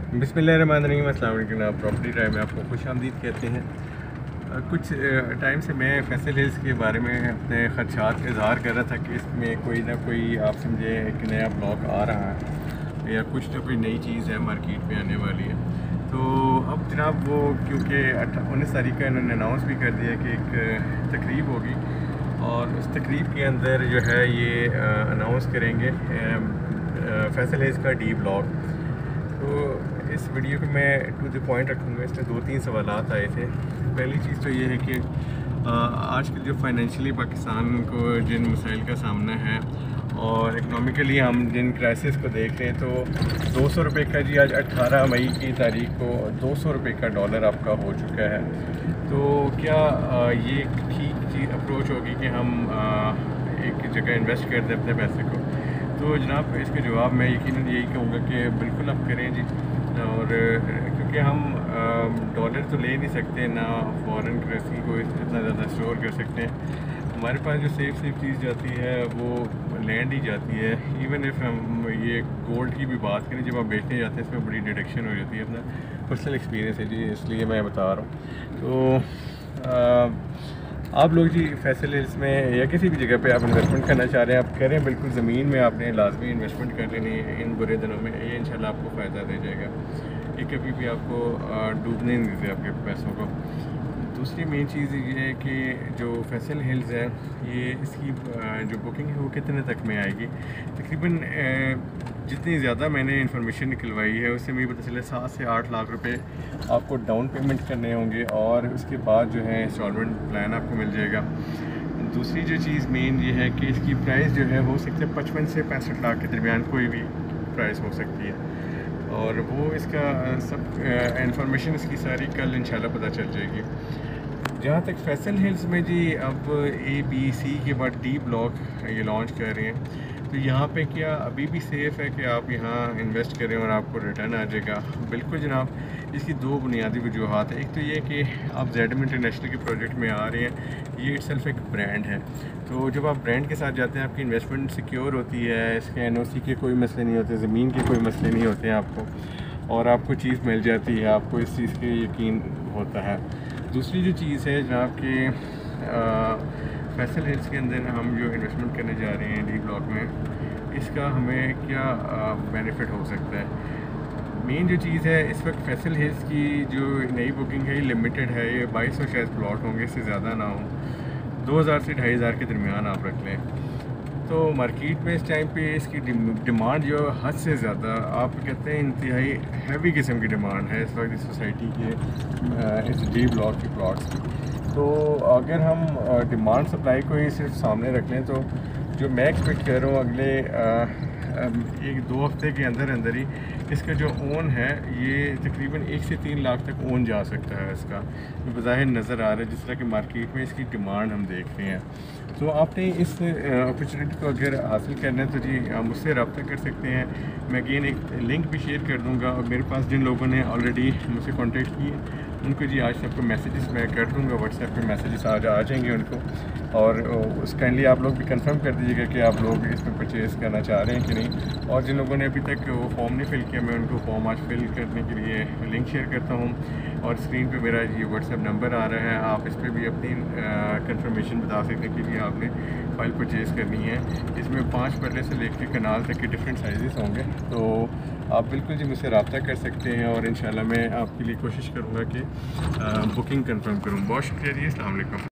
बिस्मिल्लाहिर्रहमानिर्रहीम, अस्सलाम वालेकुम। प्रॉपर्टी ड्राइव में आपको खुश आमदीद कहते हैं। कुछ टाइम से मैं फैसल हिल्स के बारे में अपने ख़दशात का इज़हार कर रहा था कि इसमें कोई ना कोई आप समझे एक नया ब्लॉक आ रहा है या कुछ ना कोई नई चीज़ है मार्केट में आने वाली है। तो अब जनाब वो क्योंकि 19 तारीख का इन्होंने अनाउंस भी कर दिया कि एक तकरीब होगी और उस तकरीब के अंदर जो है ये अनाउंस करेंगे फैसल हिल्स का डी ब्लॉक। तो इस वीडियो को मैं टू द पॉइंट रखूँगा। इसमें 2-3 सवालात आए थे। पहली चीज़ तो ये है कि आज के जो फाइनेंशियली पाकिस्तान को जिन मसाइल का सामना है और इकनॉमिकली हम जिन क्राइसिस को देख रहे हैं, तो 200 रुपये का जी आज 18 मई की तारीख को 200 रुपये का डॉलर आपका हो चुका है। तो क्या ये ठीक चीज़ अप्रोच होगी कि हम एक जगह इन्वेस्ट कर दें अपने पैसे को? तो जनाब इसका जवाब मैं यकीनन यही कहूँगा कि बिल्कुल आप करें जी। और क्योंकि हम डॉलर तो ले नहीं सकते, ना फॉरेन करेंसी को इतना ज़्यादा स्टोर कर सकते हैं। हमारे पास जो सेफ चीज़ जाती है वो लैंड ही जाती है। इवन इफ़ हम ये गोल्ड की भी बात करें, जब आप बेचने जाते हैं इसमें बड़ी डिडक्शन हो जाती है। अपना पर्सनल एक्सपीरियंस है जी, इसलिए मैं बता रहा हूँ। तो आप लोग जी फैसल हिल्स में या किसी भी जगह पे आप इन्वेस्टमेंट करना चाह रहे हैं, आप करें बिल्कुल। ज़मीन में आपने लाजमी इन्वेस्टमेंट कर लेनी है इन बुरे दिनों में। ये इंशाल्लाह आपको फ़ायदा दे जाएगा। ये कभी भी आपको डूबने नहीं देते आपके पैसों को। दूसरी मेन चीज़ ये है कि जो फैसल हिल्स है, ये इसकी जो बुकिंग है वो कितने तक में आएगी? तकरीबन जितनी ज़्यादा मैंने इंफॉर्मेशन निकलवाई है उससे मुझे पता चला 7 से 8 लाख रुपए आपको डाउन पेमेंट करने होंगे और उसके बाद जो है इंस्टॉलमेंट प्लान आपको मिल जाएगा। दूसरी जो चीज़ मेन ये है कि इसकी प्राइस जो है हो सकती है 55 से 65 लाख के दरमियान कोई भी प्राइस हो सकती है। और वो इसका सब इंफॉर्मेशन इसकी सारी कल इंशाल्लाह पता चल जाएगी। जहाँ तक फैसल हिल्स में जी अब ABC के बाद डी ब्लॉक ये लॉन्च कर रहे हैं, तो यहाँ पे क्या अभी भी सेफ़ है कि आप यहाँ इन्वेस्ट करें और आपको रिटर्न आ जाएगा? बिल्कुल जनाब। इसकी 2 बुनियादी वजूहात है। एक तो ये कि आप ZM इंटरनेशनल के प्रोजेक्ट में आ रहे हैं, ये इटसेल्फ एक ब्रांड है। तो जब आप ब्रांड के साथ जाते हैं आपकी इन्वेस्टमेंट सिक्योर होती है, इसके NOC के कोई मसले नहीं होते, ज़मीन के कोई मसले नहीं होते हैं आपको, और आपको चीज़ मिल जाती है, आपको इस चीज़ के यकीन होता है। दूसरी जो चीज़ है जनाब कि फैसल हिल्स के अंदर हम जो इन्वेस्टमेंट करने जा रहे हैं डी ब्लॉक में, इसका हमें क्या बेनिफिट हो सकता है? मेन जो चीज़ है इस वक्त फैसल हिल्स की जो नई बुकिंग है ये लिमिटेड है। ये 2200 शायद प्लॉट होंगे, इससे ज़्यादा ना हो। 2000 से 2500 के दरमियान आप रख लें। तो मार्केट में इस टाइम पे इसकी डिमांड जो हद से ज़्यादा, आप कहते हैं इंतहाई हैवी किस्म की डिमांड है इस वक्त इस सोसाइटी के इस डी ब्लॉक के प्लॉट्स की। तो अगर हम डिमांड सप्लाई को ही सिर्फ सामने रख लें, तो जो मैं एक्सपेक्ट कर रहा हूँ अगले 1-2 हफ्ते के अंदर अंदर ही इसका जो ओन है ये तकरीबन 1 से 3 लाख तक ओन जा सकता है इसका, जो बज़ाहिर नज़र आ रहा है जिस तरह की मार्केट में इसकी डिमांड हम देख रहे हैं। तो आपने इस अपॉर्चुनिटी को अगर हासिल करना है तो जी आप मुझसे रब्ता कर सकते हैं। मैं अगेन एक लिंक भी शेयर कर दूँगा, और मेरे पास जिन लोगों ने ऑलरेडी मुझसे कॉन्टेक्ट किए उनको जी आज सबको मैसेजेस मैं कर दूँगा, व्हाट्सएप पे मैसेजेस आ जाएंगे उनको। और उस काइंडली आप लोग भी कंफर्म कर दीजिएगा कि आप लोग इसमें परचेज़ करना चाह रहे हैं कि नहीं। और जिन लोगों ने अभी तक वो फॉर्म नहीं फिल किया, मैं उनको फॉर्म आज फिल करने के लिए लिंक शेयर करता हूँ। और स्क्रीन पे मेरा ये व्हाट्सएप नंबर आ रहा है, आप इस पर भी अपनी कंफर्मेशन बता सकते हैं कि जी आपने फ़ाइल परचेज़ करनी है। इसमें 5 पल्ले से लेकर कनाल तक के डिफरेंट साइज़ होंगे। तो आप बिल्कुल जी मुझसे रब्ता कर सकते हैं और इंशाल्लाह मैं आपके लिए कोशिश करूँगा कि बुकिंग कंफर्म करूँ। बहुत शुक्रिया जी, अस्सलाम वालेकुम।